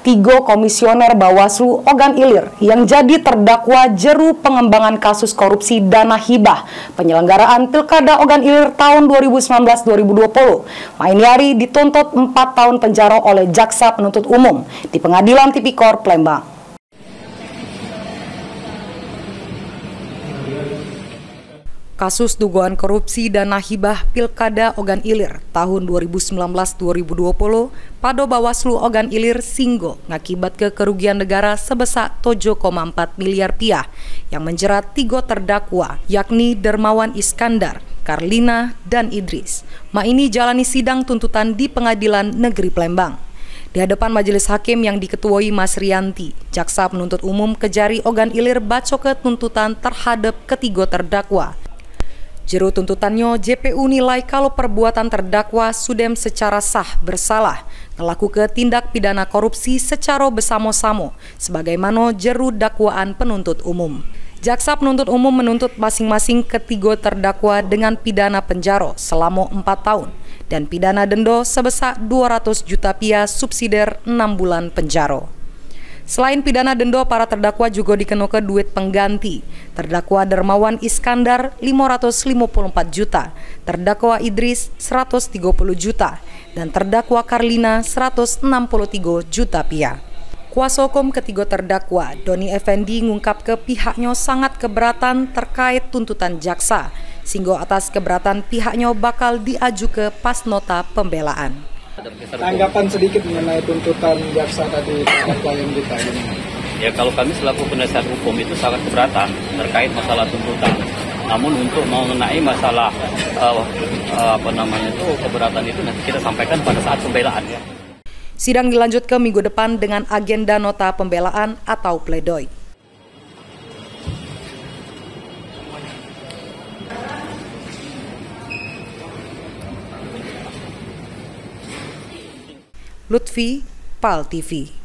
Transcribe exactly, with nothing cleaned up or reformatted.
Tiga komisioner Bawaslu Ogan Ilir yang jadi terdakwa jeru pengembangan kasus korupsi dana hibah penyelenggaraan Pilkada Ogan Ilir tahun dua ribu sembilan belas dua ribu dua puluh. Mainiari dituntut empat tahun penjara oleh Jaksa Penuntut Umum di Pengadilan Tipikor Palembang. Kasus dugaan korupsi dana hibah Pilkada Ogan Ilir tahun dua ribu sembilan belas dua ribu dua puluh pada Bawaslu Ogan Ilir singgo ngakibat ke kerugian negara sebesar tujuh koma empat miliar rupiah yang menjerat tiga terdakwa yakni Dermawan Iskandar, Karlina, dan Idris. Ma ini jalani sidang tuntutan di Pengadilan Negeri Palembang. Di hadapan majelis hakim yang diketuai Mas Rianti, Jaksa Penuntut Umum Kejari Ogan Ilir baco ke tuntutan terhadap ketiga terdakwa. Jeru tuntutannya, J P U nilai kalau perbuatan terdakwa sudem secara sah bersalah melakukan tindak pidana korupsi secara bersama-sama sebagaimana jeru dakwaan penuntut umum. Jaksa Penuntut Umum menuntut masing-masing ketiga terdakwa dengan pidana penjara selama empat tahun dan pidana denda sebesar dua ratus juta rupiah subsidiar enam bulan penjara. Selain pidana denda, para terdakwa juga dikenakan duit pengganti. Terdakwa Dermawan Iskandar lima ratus lima puluh empat juta, terdakwa Idris seratus tiga puluh juta, dan terdakwa Karlina seratus enam puluh tiga juta rupiah. Kuasa hukum ketiga terdakwa, Doni Effendi, ngungkap ke pihaknya sangat keberatan terkait tuntutan jaksa, sehingga atas keberatan pihaknya bakal diaju ke pas nota pembelaan. Tanggapan sedikit mengenai tuntutan jaksa tadi terhadap klien kita ini. Ya, kalau kami selaku penasihat hukum itu sangat keberatan terkait masalah tuntutan. Namun untuk mengenai masalah uh, uh, apa namanya itu keberatan itu nanti kita sampaikan pada saat pembelaan ya. Sidang dilanjut ke minggu depan dengan agenda nota pembelaan atau pledoi. Lutfi, Pal T V.